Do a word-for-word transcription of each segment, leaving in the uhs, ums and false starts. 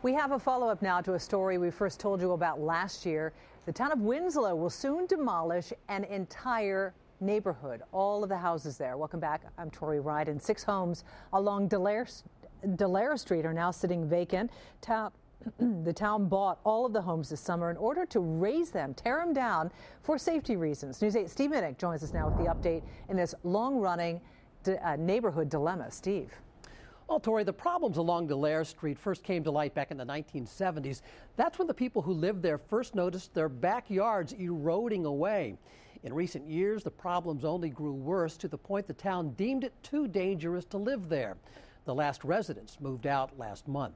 We have a follow-up now to a story we first told you about last year. The town of Winslow will soon demolish an entire neighborhood, all of the houses there. Welcome back. I'm Tori Wright, and six homes along Delaire, Delaire Street are now sitting vacant. Town, the town bought all of the homes this summer in order to raise them, tear them down for safety reasons. News eight's Steve Minich joins us now with the update in this long-running uh, neighborhood dilemma. Steve. Well, Tori, the problems along Delaire Street first came to light back in the nineteen seventies. That's when the people who lived there first noticed their backyards eroding away. In recent years, the problems only grew worse to the point the town deemed it too dangerous to live there. The last residents moved out last month.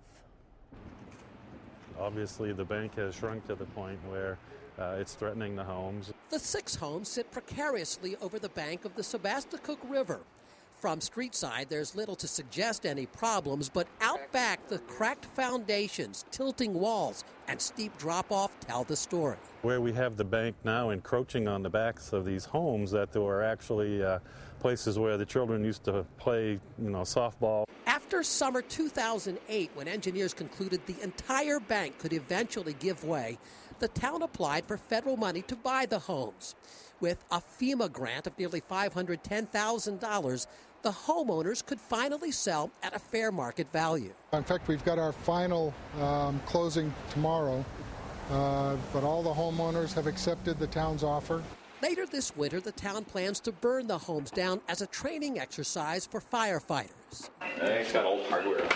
Obviously, the bank has shrunk to the point where uh, it's threatening the homes. The six homes sit precariously over the bank of the Sebasticook River. From street side, there's little to suggest any problems, but out back, the cracked foundations, tilting walls, and steep drop-off tell the story. Where we have the bank now encroaching on the backs of these homes, that there were actually uh, places where the children used to play, you know, softball. After summer two thousand eight, when engineers concluded the entire bank could eventually give way, the town applied for federal money to buy the homes. With a FEMA grant of nearly five hundred ten thousand dollars, the homeowners could finally sell at a fair market value. In fact, we've got our final um, closing tomorrow, uh, but all the homeowners have accepted the town's offer. Later this winter, the town plans to burn the homes down as a training exercise for firefighters. It's got old hardware.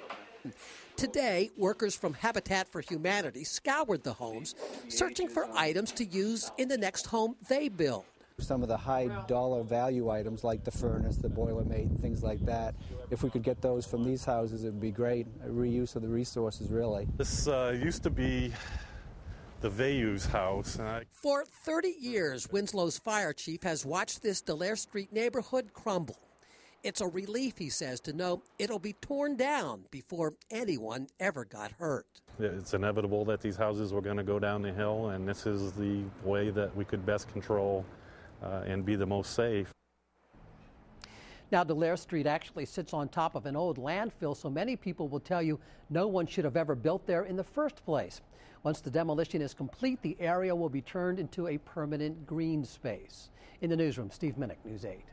Today, workers from Habitat for Humanity scoured the homes, searching for items to use in the next home they build. Some of the high dollar value items like the furnace, the Boilermate, things like that, if we could get those from these houses, it would be great. A reuse of the resources, really. This uh, used to be the Vayu's house. And I... For thirty years, Winslow's fire chief has watched this Delaire Street neighborhood crumble. It's a relief, he says, to know it'll be torn down before anyone ever got hurt. It's inevitable that these houses were going to go down the hill, and this is the way that we could best control uh, and be the most safe. Now, Delaire Street actually sits on top of an old landfill, so many people will tell you no one should have ever built there in the first place. Once the demolition is complete, the area will be turned into a permanent green space. In the newsroom, Steve Minich, News eight.